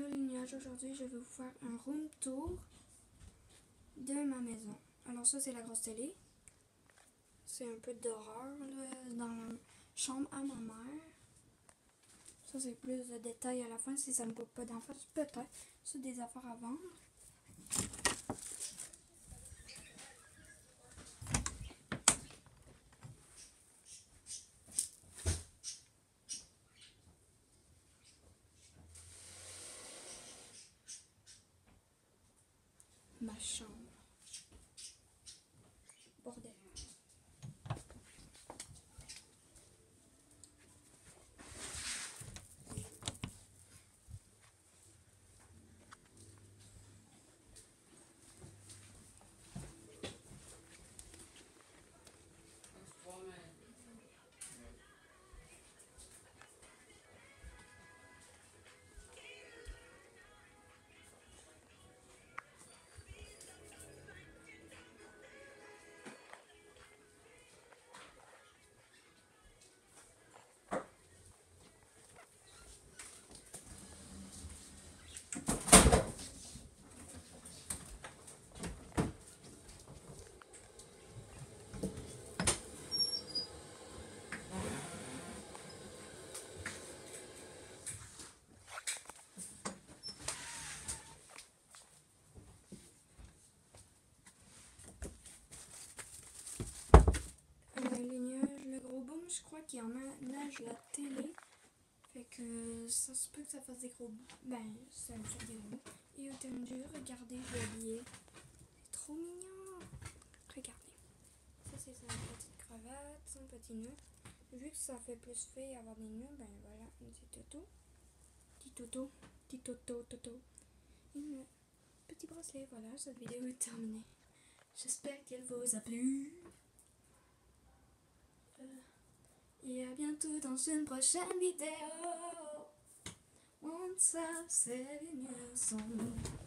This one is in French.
Allô les nuages, aujourd'hui je vais vous faire un room tour de ma maison. Alors ça c'est la grosse télé. C'est un peu d'horreur dans la chambre à ma mère. Ça c'est plus de détails à la fin si ça ne coupe pas d'en face, peut-être. C'est des affaires à vendre. Ma chambre. Bordel. Les nuages, le gros boom, je crois qu'il emménage la télé. Fait que ça se peut que ça fasse des gros bouts. Ben, ça me fait des gros bouts. Et entendu, regardez, je l'ai habillé. C'est trop mignon. Regardez. Ça, c'est sa petite cravate, son petit nœud. Vu que ça fait plus fait avoir des nœuds, ben voilà, un petit toto. Petit toto. Petit toto, toto. Et un petit bracelet. Voilà, cette vidéo est terminée. J'espère qu'elle vous a plu. Et à bientôt dans une prochaine vidéo. Once I said in your song.